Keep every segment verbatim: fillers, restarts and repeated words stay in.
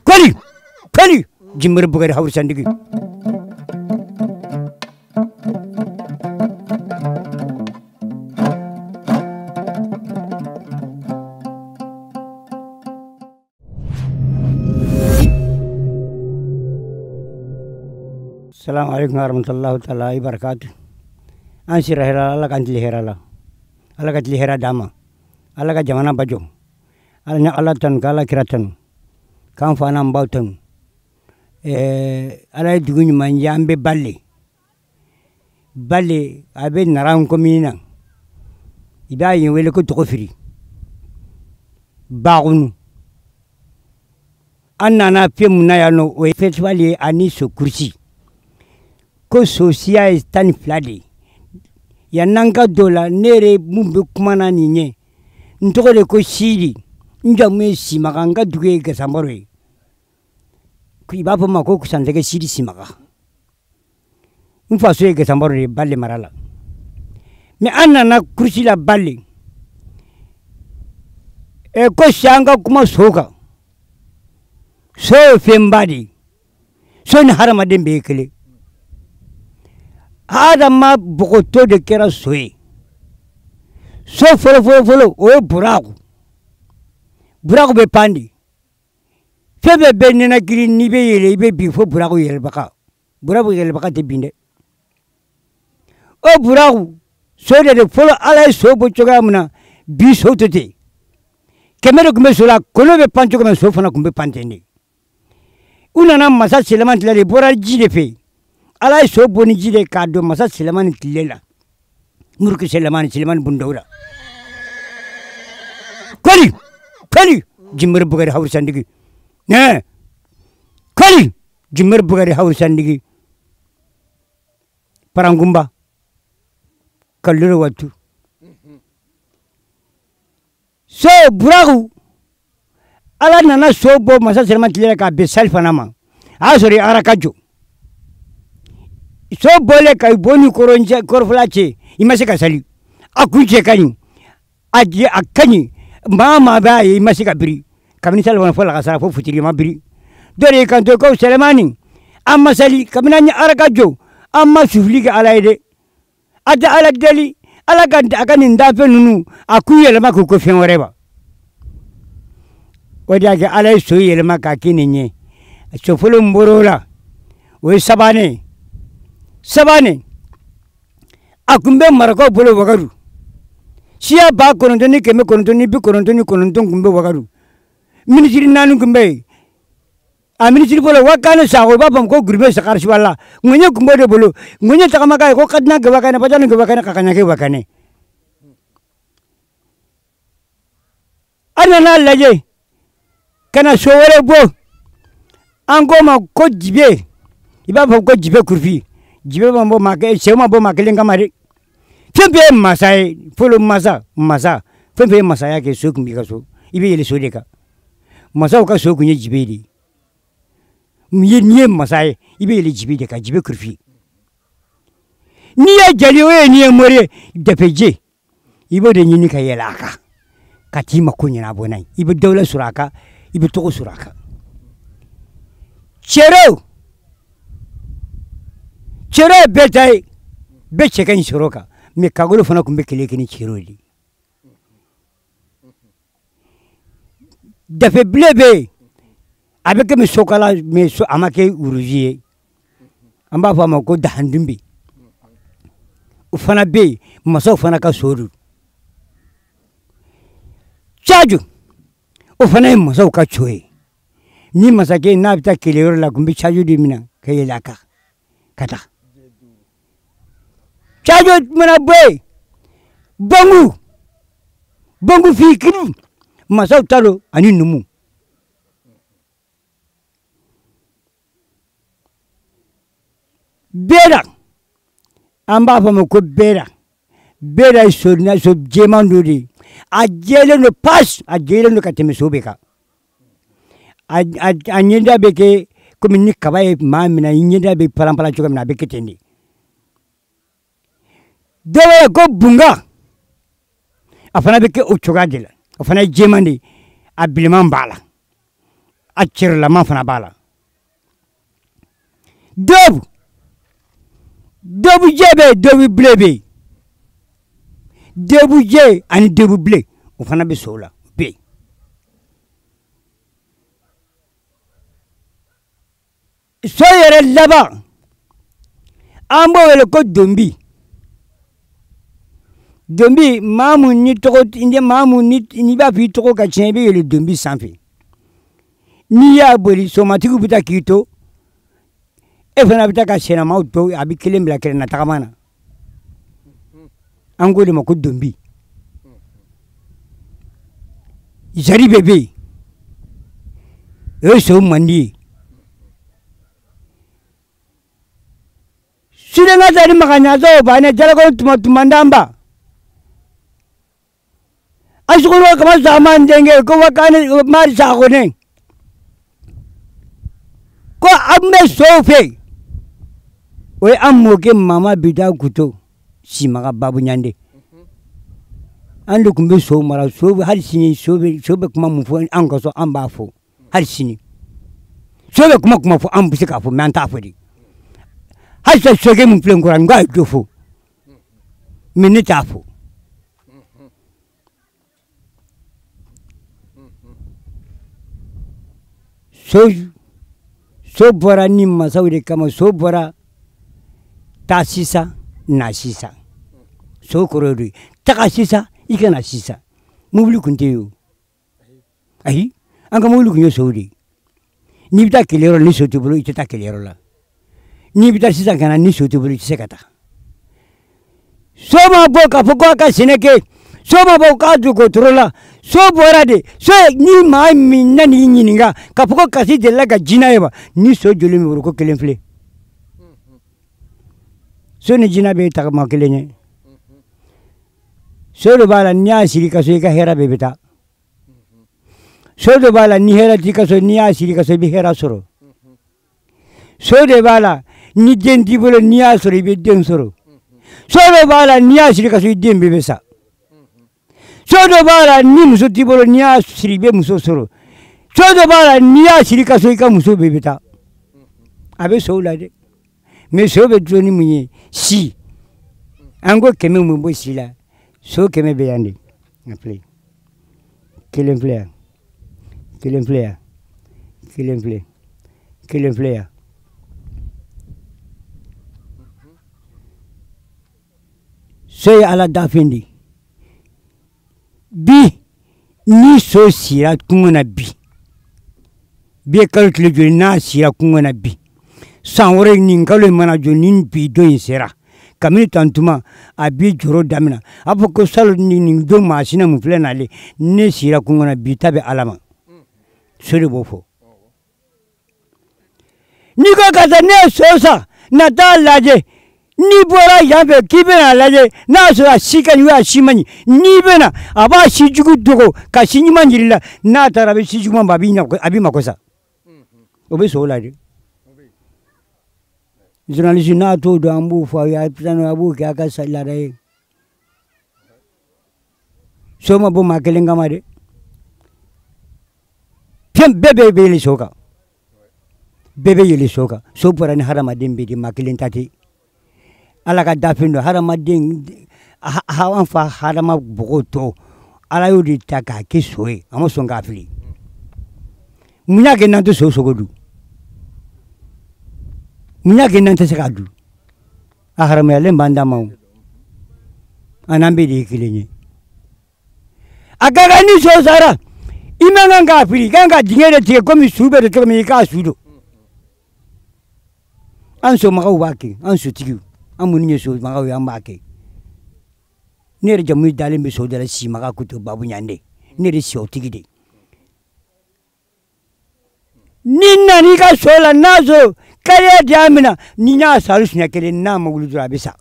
Koli, koli, Jimmer Bugger House and Digi. Assalamu alaikum warahmatullahi ta'ala wabarakatuh. An sira hera Allah kan tili hera la. Allah kan tili hera dama. Allah kan jamana bajo. Allah nya Allah tan kala kiratan. Kan fana mbautan. Eh Allah dugunyu manja ambe balle. Balle abe naran komina. Ida yin wele ko to firi. Baunu. Anna na fimu na yano we festival ani so kursi. Ko sosia is tan flade ya nanga dola nere mumbe kumana ninye ntokole ko shiri njamwe simaganga duge ga samore ku ibapo mako kusandege shiri simaga mfaso ga samore balle marala me anna na kursi la balle e ko shanga kuma soka so fembadi so ni harama dembe kele Ada ma bokoto de kera soe. So folo folo folo o buraku. Buraku be pandi. Febe be nena giri ni be yele be bifo buraku yele baka. Buraku yele baka te binde. O buraku so de de folo ala so bo choga muna bi so tote. Kemero kumbe sola kono be pancho kuma so fana kumbe pantende. Una na masa seleman tlale bora jide fe. Ala so boni jide kado masa Silaman tilela murku Silaman Silaman bundaura kali kali Jimmer Bugger House and Digi ne kali Jimmer Bugger House and Digi Parangumba kaluru watu so buragu ala nana so bo masa Silaman tilela ka besal fanama asori arakajo so bole kai boni koronja korflache imase kasali akunje kani aje akani mama ba imase kabiri kamini salwana fola kasara fo futiri mabiri dore kan to ko selemani amma sali kamina nya aragajo amma sufliga alaide ada ala dali ala ganda akani ndafe nunu akuyele mako ko fen wareba wadiage ala so yele maka kininye so folo mborola we sabane Sabane akumbe marako bolo wagaru siya ba konontoni keme konontoni bi konontoni kononton kumbe wagaru ministri nanu kumbe a ministri bolo wakana sago ba pam ko gurbe sakar siwala ngunye kumbe de bolo ngunye takamaka ko kadna ke wakana pajana ke wakana kakanya ke wakane anana laje kana sowore bo angoma ko jibe iba pam ko jibe kurfi jibe mambo make sema bo makelenga mari fembe masai folo masa masa fembe masa yake soku mikaso ibe yele sodeka masa ka soku nye jibe di miye nye masai ibe yele jibe de ka jibe kurfi niya jali we niya more depeje ibe de nyini ka yelaka katima kunya na bonai ibe dawla suraka ibe toko suraka chero Chere betai be cheken shoroka me kagolo fana kumbe keleke ni chiroli dafe blebe avec me sokala me so amake urujiye amba fama ko dahandimbe ufana be maso fana ka soru chaju ufana maso ka choe ni masake na bita kelero la kumbe chaju dimina kayelaka kata Chajo mana boy bangu bangu fikiri masau talo ani numu bera amba famo ko bera bera so na so jemanduri ajele no pas ajele no kateme sobeka anyenda beke komini kabaye mamina nyenda be parampala choka na beke tendi dewe ko bunga afana beke uchoga dela afana jemandi abilman bala cɛrɛlama fana b'a la dɔbu dɔbujɛ bɛ yen dɔbubile bɛ yen dɔbujɛ ani dɔbubile o fana bɛ so la bɛ yen so yɛrɛ laban an b'o wele ko donbi donbi maa mun ni tɔgɔ maa mun n'i b'a fɔ i tɔgɔ ka tiɲɛ i bɛ yɛlɛ donbi sanfɛ n'i y'a boli somatigiw bɛ taa k'i to e fana bɛ taa ka sɛnɛmaw to a bɛ kelen bila kelen na tagama na an ko de ma ko donbi zari bɛ bɛ yen o ye so mandi ye sudenka tɛ ni makanyaso banɛ jalakɔ tuma tuma danba asukolo kama sama ndenge ko wakane mari sako ne ko an bɛ so fɛ o ye an mɔkɛ mama bida kuto simaga babu ɲande an de tun bɛ so mara so hali sini so bɛ so bɛ kuma mun fɔ an ka so an b'a fɔ hali sini so bɛ kuma kuma fɔ an bɛ se k'a fɔ mɛ an t'a fɔ de hali sisan sokɛ min filɛ n kɔrɔ n k'a ye dɔ fɔ mɛ ne t'a fɔ so so bɔra ni masaw de kama so bɔra taa sisan na sisan so kɔrɔ de taga sisan i ka na sisan mobili kun tɛ yen o ayi an ka mobili kun ye sow de ye n'i bɛ taa keleyɔrɔ ni so t'i bolo i tɛ taa keleyɔrɔ la n'i bɛ taa sisan ka na ni so t'i bolo i tɛ se ka taa so ma bɔ k'a fɔ ko a ka sɛnɛ kɛ so ma bɔ k'a dogo toro la so bɔra de so ni maa min na n'i ɲininka k'a fɔ ko kasi delila ka jinɛ ye wa ni so joli min bolo ko kelen filɛ so ni jinɛ bɛ tagama kelen ye so dɔ b'a la n'i y'a siri ka so i ka hɛrɛ bɛɛ bɛ taa so dɔ b'a la ni hɛrɛ t'i ka so n'i y'a siri ka so i bɛ hɛrɛ sɔrɔ so de b'a la ni den t'i bolo n'i y'a sɔrɔ i bɛ den sɔrɔ so dɔ b'a la n'i y'a siri ka so i den bɛɛ bɛ sa so dɔ b'a la ni muso t'i bolo n'i y'a siri i bɛ muso sɔrɔ so dɔ b'a la n'i y'a siri ka so i ka muso bɛɛ bɛ taa a bɛ sow la dɛ mɛ so bɛ dulon ni mun ye si an ko kɛmɛ mun bɔ si la so kɛmɛ bɛ yan de a filɛ kelen filɛ yan kelen filɛ yan kelen filɛ kelen filɛ yan so ye ala dafɛn de bi ni so sira kungo na bi bi ye kalo tile joli n'a sira kungo na bi san wɛrɛ nin kalo in mana jɔ ni bi don in sera kabini tantuma a bi jɔrɔ daminɛ a fɔ ko salo nin don masina mun filɛ n'ale ne sira kungo na bi ta bɛ ala ma so de b'o fɔ n'i ko ka taa ne ye so san na taa lajɛ n'i bɔra yan fɛ k'i bɛna lajɛ n'a sɔrɔ a si ka ɲi a si man ɲi n'i bɛna a b'a si jugu dogo ka si ɲuman jira i la n'a taara a bɛ si juguman ba a b'i mako sa o bɛ so la de journaliste n'a t'o dɔn an b'o fɔ aw ye a b'o kɛ a ka laada ye so ma bɔ maa kelen kama dɛ fɛn bɛɛ bɛ yɛlɛ so kan bɛɛ bɛ yɛlɛ so kan so bɔra ni hadamaden bɛɛ de maa kelen ta tɛ ala ka dafɛn dɔ hadamaden an fa hadama bɔgɔ tɔ ala y'o de ta k'a kɛ so ye a ma sɔn k'a fili mun y'a kɛ n'an tɛ so sogo dun mun y'a kɛ n'an tɛ se k'a dun a haramuyalen b'an d'a ma o an n'an bɛɛ de ye kelen ye a ka kan ni so sara i man kan k'a fili i kan ka dingɛ de tigɛ komi su bɛ don cogo min i k'a su don an somɔgɔw b'a kɛ an sotigiw an minnu ye somɔgɔw ye an b'a kɛ ne yɛrɛ jamu dalen bɛ so da la simaga kuto babu ɲande ne yɛrɛ siyɔtigi de ni nana i ka so la n'a sɔrɔ kariya diya min na ni y'a sari siɲɛ kelen n'a ma wuli dɔrɔn a bɛ sa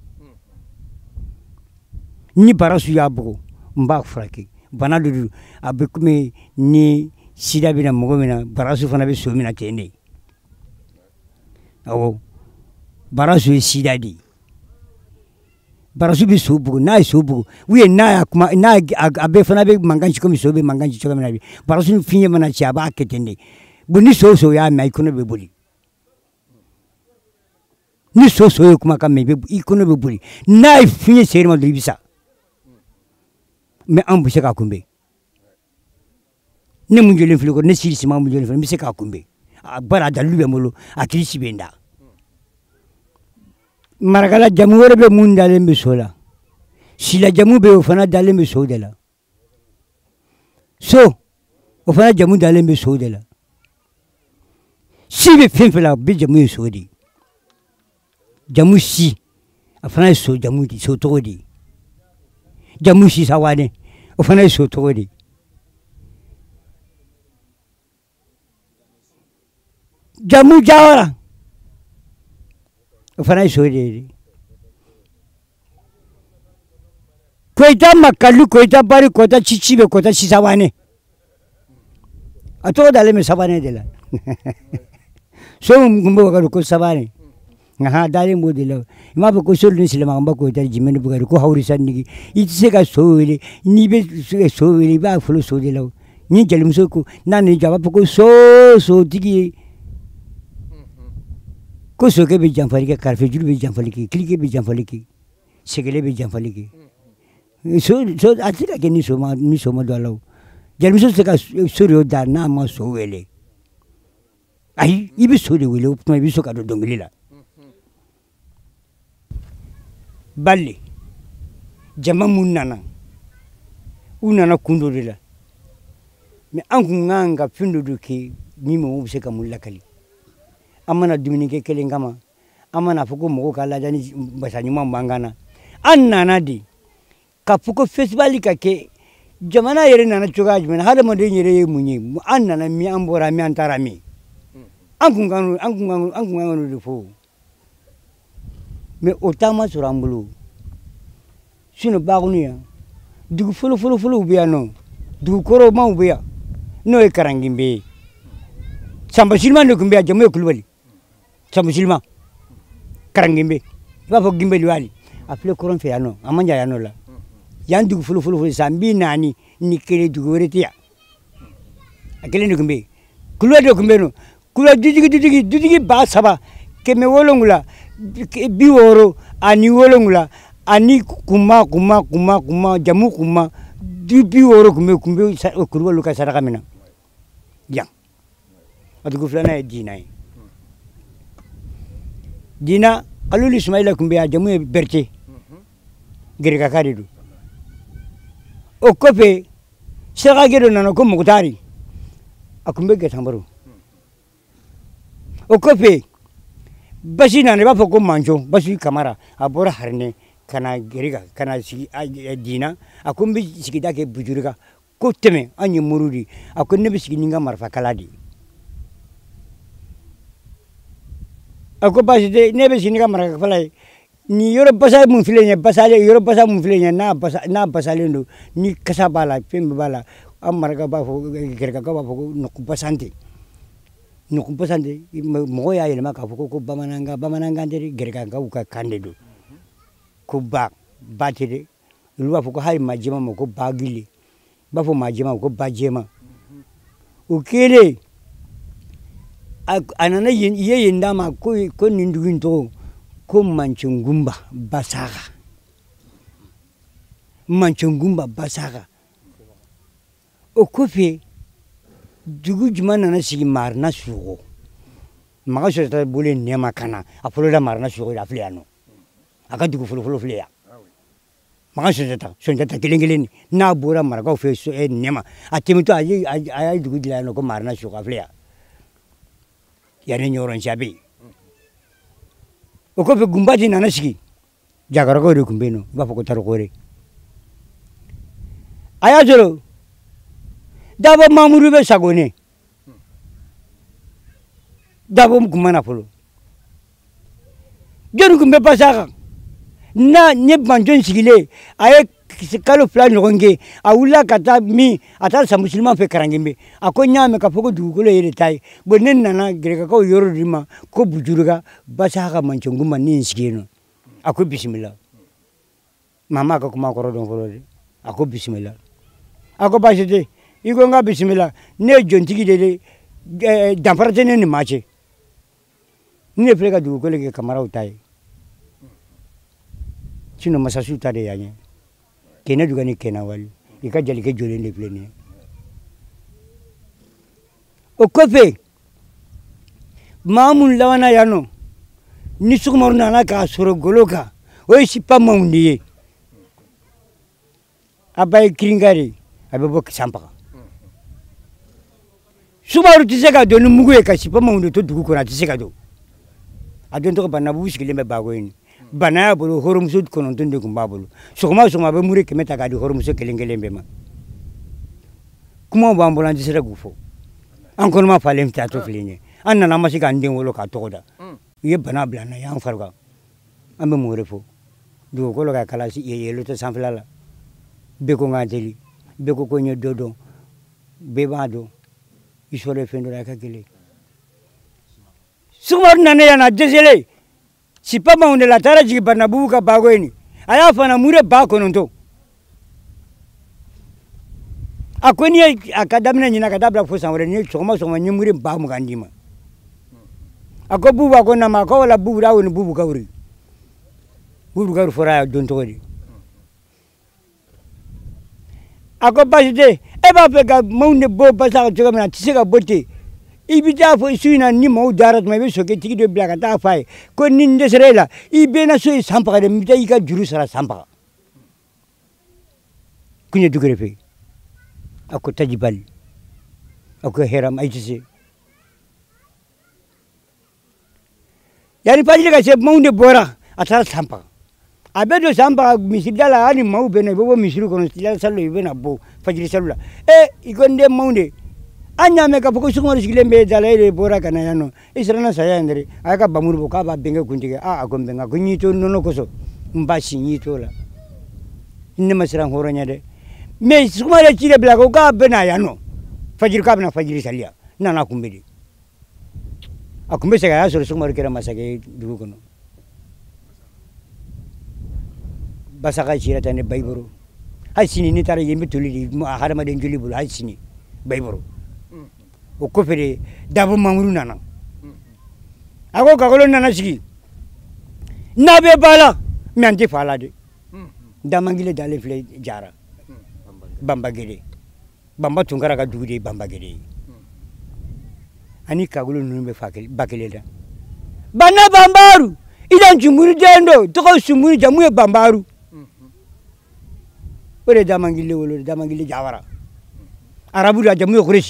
ni barasu y'a bugɔ n b'a furakɛ bana dɔ don a bɛ komi ni sida bɛ na mɔgɔ min na barasu fana bɛ so min na ten de awɔ barasu ye sida de ye barasu bi so bugu n'a ye so bugu ou bien n'a y'a kuma n'a a bɛɛ fana bɛ mankan ci komi so bɛ mankan ci cogo min na bi barasu fiɲɛ mana ci a b'a kɛ ten de bon ni so o so y'a mɛn i kɔnɔ bɛ boli ni so so ye kumakan mɛn i kɔnɔ bɛ boli n'a ye fiɲɛ ser'i ma dɔrɔn i bɛ sa mais an bɛ se k'a kunbɛn ne mun jɔlen filɛ ko ne Sidi Sima mun jɔlen filɛ n bɛ se k'a kunbɛn a bari a dalilu bɛ n bolo a kirisi bɛ n da marakala jamu wɛrɛ bɛ mun dalen bɛ so la sila jamu bɛ o fana dalen bɛ so de la so o fana jamu dalen bɛ so de la si bɛ fɛn fɛn la o bɛ jamu ye so de jamu si a fana ye so jamu de so tɔgɔ de jamu si Sawane o fana ye so tɔgɔ de jamu Jawara o fana ye so de Koyita Makalu Koyita Bari Koyita Cicibe Koyita Sisawane a tɔgɔ dalen bɛ Sawane de la so mun tun bɛ Wagadugu ko Sawane nka dalen b'o de la i m'a fɔ ko so ni Silamɛba Koyita jimɛni Bugari ko Hawrisa Nigi i tɛ se ka so wele n'i bɛ so wele i b'a fɔlɔ so de la ni jelimuso ko n'a ni jɔ a b'a fɔ ko so sotigi ye ko sokɛ bɛ janfali kɛ karifejuru bɛ janfali kɛ kilike bɛ janfali kɛ sɛgɛlɛ bɛ janfali kɛ so so a tɛ se ka kɛ ni so ma ni so ma don a la o jelimuso tɛ se ka so de da n'a ma so wele ayi i bɛ so de wele o tuma i bɛ so ka don dɔnkili la Bale jama mun nana u nana kun dɔ de la mais an kun kan ka fɛn dɔ de kɛ min mɔgɔw bɛ se ka mun lakali an mana dumuni kɛ kelen kama an mana fɔ ko mɔgɔw ka ladiya ni basa ɲuman b'an kan na an nana de ka fɔ ko festival ka kɛ jamana yɛrɛ nana cogoya jumɛn na hadamaden yɛrɛ ye mun ye an nana min an bɔra min an taara min an kun kan an kun kan an kun kan de fɔ mais o taama sɔrɔ an bolo sinon Bakunu yan dugu fɔlɔ fɔlɔ fɔlɔw bɛ yan nɔ dugu kɔrɔmaw bɛ yan n'o ye Karanginbe ye Samba Silima de tun bɛ yan jamu ye Kulubali Samba Silima Karanginbe i b'a fɔ Ginbeli wali a filɛ kɔrɔn fɛ yan nɔ a man jan yan nɔ la yan dugu fɔlɔ fɔlɔ fɔlɔ san bi naani ni kelen dugu wɛrɛ tɛ yan a kelen de tun bɛ yen Kulubali de tun bɛ yen nɔ Kulubali dutigi dutigi dutigi ba saba kɛmɛ wolonwula bi wɔɔrɔ ani wolonwula ani kuma kuma kuma kuma jamu kuma du bi wɔɔrɔ tun bɛ tun bɛ Kulubaliw ka saraka min na yan a dugu filanan ye Dina ye Dina Kalulu Ismaila tun bɛ yan jamu ye Berete Gerekaka de don o kɔfɛ Sarakakɛ dɔ nana ko Mukutari a tun bɛ Gɛtanbaro o kɔfɛ Basi nana i b'a fɔ ko Manco Basi Kamara a bɔra Harinɛ ka na Gereka ka na sigi Dina a ko n bɛ sigida kɛ Bujurika ko tɛmɛ an ye moriw de a ko ne bɛ sigi ni n ka marifakala de ye a ko baasi tɛ ne bɛ sigi ni n ka marifakala ye nin yɔrɔ basa mun filɛ nin ye basalen yɔrɔ basa mun filɛ nin ye n'a basa n'a basalen don ni kasa b'a la fɛn bɛɛ b'a la an maraka b'a fɔ Gerekakaw b'a fɔ ko nɔku basante nɔku basante mɔgɔw y'a yɛlɛma k'a fɔ ko bamanankan bamanankan tɛ dɛ Gerekakaw ka kan de don ko ba ba tɛ dɛ olu b'a fɔ ko hali maa jɛman ma ko bagile b'a fɔ maa jɛman ko ba jɛman o kɛlen a nana yen i ye yen d'a ma ko ko nin dugu in tɔgɔ ko Mancungumba Basaga Mancungumba Basaga o kɔfɛ dugu jumɛn nana sigi Marina Sugo Maga Sunjata bolo nɛma ka na a fɔlɔla Marina Sugo la filɛ yan nɔ a ka dugu fɔlɔ fɔlɔ filɛ yan Maga Sunjata Sunjata kelen kelen n'a bɔra marakaw fɛ nɛma a tɛmɛtɔ a ye a ye dugu dilan yan nɔ ko Marina Sugo a filɛ yan yanni Ɲɔrɔnsiya bɛ yen o kɔfɛ Gunbati nana sigi Jakarakaw de tun bɛ yen nɔ i b'a fɔ ko Tarikore a y'a sɔrɔ Dabo Mamudu bɛ Sagone Dabo tun ma na fɔlɔ jɔnni tun bɛ Basaga n'a ni Manco sigilen a ye kalo fila ɲɔgɔn kɛ a wulila ka taa min a taara Samba Silima fɛ Karanginbe a ko n y'a mɛn k'a fɔ ko dugukolo ye de ta ye bon ne nana Gerekakaw yɔrɔ di ma ko Bujurika Basaga Mancungumba ne ye n sigi yen nɔ a ko bisimila mama ka kuma kɔrɔ dɔn fɔlɔ de a ko bisimila a ko baasi tɛ i ko n ka bisimila ne ye jɔntigi de ye danfara tɛ ne ni maa cɛ ne filɛ ka dugukolo kɛ kamaraw ta ye sinon masasiw ta de y'an ye kɛnɛ duga ni kɛnɛ wali i ka jelikɛ jɔlen de filɛ nin ye o kɔfɛ maa minnu labanna yan nɔ ni Sukamaru nana k'a sɔrɔ golo kan o ye Sipa Mamu de ye a ba ye kirinka de a bɛ bɔ Sanpaga Sukamaru tɛ se ka don ni mugu ye ka Sipa Mamu de to dugu kɔnɔ a tɛ se ka don a don tɔgɔ Banabugu sigilen bɛ Bagoye bana y'a bolo hɔrɔnmuso kɔnɔntɔn de tun b'a bolo sɔgɔma o sɔgɔma a bɛ muri kɛmɛ ta k'a di hɔrɔnmuso kelen kelen bɛɛ ma kumaw b'an bolo an tɛ se k'u fɔ an kɔnɔma falen tɛ a to filɛ nin ye an nana ma se k'an den wolo k'a tɔgɔ da u ye bana bila an na y'an fari kan an bɛ mun wɛrɛ fɔ dugukolo ka kala yɛlɛ tɛ sanfɛla la bɛɛ ko n ka teli bɛɛ ko ko n ye dɔ dɔn bɛɛ b'a dɔn i sɔrɔ ye fɛn dɔ la a ka gɛlɛn Sukamaru nana yan a dɛsɛlen Sipa Mamu de la a taara jigin Banabugu ka Bagoye nin a y'a fana mure ba kɔnɔntɔn a ko n'i ye a ka daminɛ ɲina ka taa bila fo san wɛrɛ ni sɔgɔma o sɔgɔma n ye mure ba mugan d'i ma a ko Bubu a ko nama a ko wala Bubu da woni Bubu Kawuri Bubu Kawuri fɔra a don tɔgɔ di a ko baasi tɛ e b'a fɛ ka maaw de bɔ basa kan cogo min na a tɛ se ka bɔ ten i bɛ taa fɔ su in na ni maaw dara tuma i bɛ sokɛtigi dɔ bila ka taa f'a ye ko ni n dɛsɛra e la i bɛ na so ye Sanpaga de n bɛ taa i ka juru sara Sanpaga Kuɲɛ Dukure fɛ a ko Taji Bali a ko hɛrɛ ma i tɛ se yani fajiri ka se maaw de bɔra a taara Sanpaga a bɛ don Sanpaga misidala la hali maaw bɛ na i bɛ bɔ misiri kɔnɔ tijara salo i bɛ na bɔ fajiri salo la e i ko n den maaw de an y'a mɛn k'a fɔ ko Sukamaru sigilen bɛ da la e de bɔra ka na yan nɔ i siranna saya in dɛ a y'a ka bamuru bɔ k'a b'a bɛnkɛ kuntigɛ aa a ko n bɛnkɛ ko n y'i to nɔnɔ kosɔn n ba si n y'i to la ne ma siran hɔrɔnya dɛ mais Sukamaru ye ci de bila ko k'a bɛ na yan nɔ fajiri k'a bɛna fajiri saliya n nana kunbɛn de a tun bɛ segin a y'a sɔrɔ Sukamaru kɛra masakɛ ye dugu kɔnɔ Basaka cira tan ne Bayiboro hali sini n'i taara yen n bɛ toli de hadamaden joli bolo hali sini Bayiboro o kɔfɛ de Dabo Mamuru nana a ko Kakɔlɔ nana sigi n'a bɛ ba la mais an tɛ fa la dɛ Damangile dalen filɛ Jara Banbagede Banba Tunkara ka dugu de ye Banbagede ye ani Kakɔlɔ ninnu bɛ fa kelen ba kelen da Bana Banbaru idan Jumuru den do tɔgɔ Sumuru jamu ye Banbaru o de Damangile wolo Damangile Jawara arabu la jamu ye Kuresi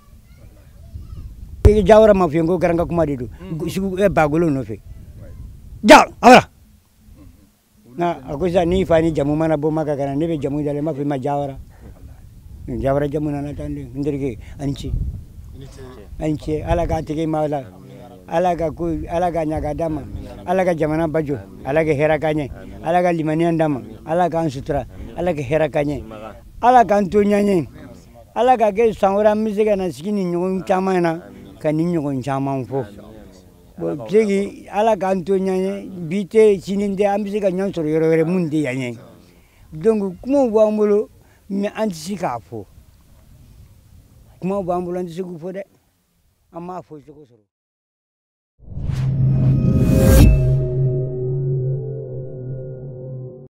Jawara ma fiyɛ n ko garanka kuma de don sugu Bagolo nɔfɛ ja awara na a ko sisan n'i fa ni jamu mana bɔ Maka ka na ne bɛ jamu da la n b'a fɔ i ma Jawara Jawara jamu nana tan de n terikɛ a ni ce a ni ce Ala k'a tɛgɛ ma la Ala ka ko Ala ka ɲa ka d'a ma Ala ka jamana bajo Ala ka hɛrɛ k'an ɲɛ Ala ka limaniya d'a ma Ala k'an sutura Ala ka hɛrɛ k'an ɲɛ Ala k'an to ɲɔgɔn Ala ka kɛ san wɛrɛ an bɛ se ka na sigi ni ɲɔgɔn caman na ka ni ɲɔgɔn caman fɔ bon segi Ala k'an to ɲɔgɔn bi tɛ sini tɛ an bɛ se ka ɲɔgɔn sɔrɔ yɔrɔ wɛrɛ mun tɛ yan ye donc kumaw b'an bolo mais an tɛ se k'a fɔ kumaw b'an bolo an tɛ se k'u fɔ dɛ an m'a fɔ cogo sɔrɔ